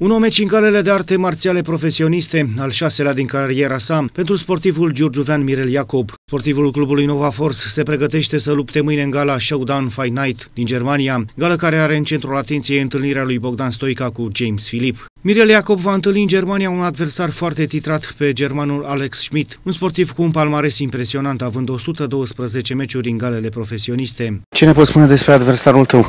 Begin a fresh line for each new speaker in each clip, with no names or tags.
Un nou meci în galele de arte marțiale profesioniste, al 6-lea din cariera sa, pentru sportivul giurgiuvean Mirel Iacob. Sportivul clubului Nova Force se pregătește să lupte mâine în gala Showdown Fight Night din Germania, gală care are în centrul atenției întâlnirea lui Bogdan Stoica cu James Philippe. Mirel Iacob va întâlni în Germania un adversar foarte titrat pe germanul Alex Schmidt, un sportiv cu un palmares impresionant, având 112 meciuri în galele profesioniste.
Ce ne poți spune despre adversarul tău?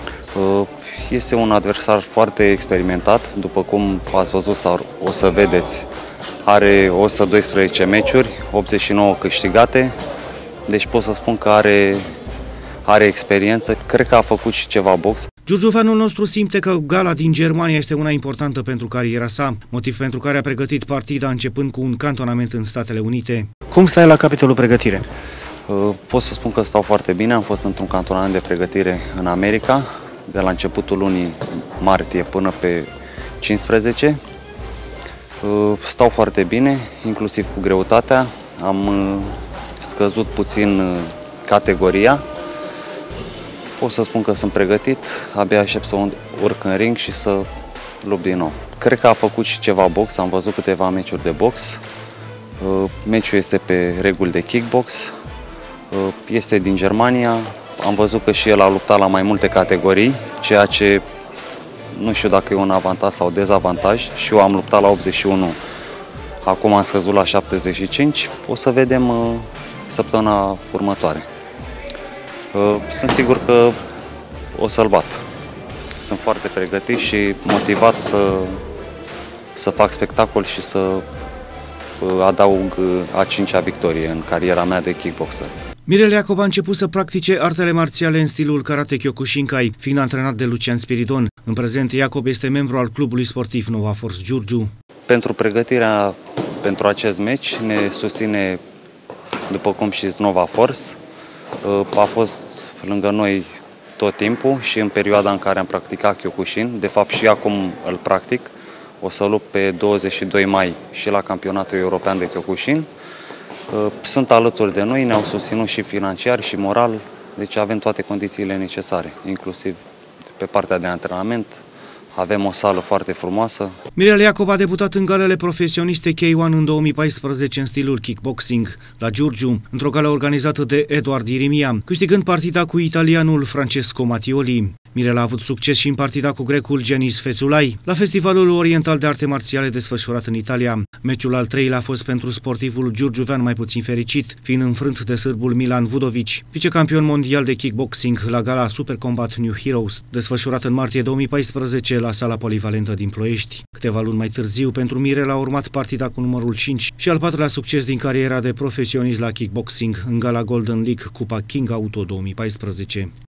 Este un adversar foarte experimentat, după cum ați văzut sau o să vedeți. Are 112 meciuri, 89 câștigate, deci pot să spun că are experiență. Cred că a făcut și ceva box.
Giurgiuveanul nostru simte că gala din Germania este una importantă pentru cariera sa, motiv pentru care a pregătit partida începând cu un cantonament în Statele Unite.
Cum stai la capitolul pregătire?
Pot să spun că stau foarte bine, am fost într-un cantonament de pregătire în America, de la începutul lunii martie până pe 15. Stau foarte bine, inclusiv cu greutatea. Am scăzut puțin categoria. Pot să spun că sunt pregătit, abia aștept să urc în ring și să lupt din nou. Cred că a făcut și ceva box, am văzut câteva meciuri de box. Meciul este pe reguli de kickbox, este din Germania. Am văzut că și el a luptat la mai multe categorii, ceea ce nu știu dacă e un avantaj sau dezavantaj. Și eu am luptat la 81, acum am scăzut la 75. O să vedem săptămâna următoare. Sunt sigur că o să-l bat. Sunt foarte pregătit și motivat să fac spectacol și să adaug a 5-a victorie în cariera mea de kickboxer.
Mirel Iacob a început să practice artele marțiale în stilul Karate Kyokushinkai, fiind antrenat de Lucian Spiridon. În prezent, Iacob este membru al clubului sportiv Nova Force Giurgiu.
Pentru pregătirea pentru acest meci ne susține, după cum știți, Nova Force. A fost lângă noi tot timpul și în perioada în care am practicat Kyokushin. De fapt și acum îl practic. O să lupt pe 22 mai și la campionatul european de Kyokushin. Sunt alături de noi, ne-au susținut și financiar și moral, deci avem toate condițiile necesare, inclusiv pe partea de antrenament. Avem o sală foarte frumoasă.
Mirel Iacob a debutat în galele profesioniste K1 în 2014 în stilul kickboxing, la Giurgiu, într-o gală organizată de Eduard Irimia, câștigând partida cu italianul Francesco Mattioli. Mirel a avut succes și în partida cu grecul Giannis Fețulai, la Festivalul Oriental de Arte Marțiale desfășurat în Italia. Meciul al treilea a fost pentru sportivul giurgiuvean mai puțin fericit, fiind înfrânt de sârbul Milan Vudovici, vicecampion mondial de kickboxing la gala Super Combat New Heroes, desfășurat în martie 2014 la sala polivalentă din Ploiești. Câteva luni mai târziu, pentru Mirel a urmat partida cu numărul 5 și al patrulea succes din cariera de profesionist la kickboxing în gala Golden League Cupa King Auto 2014.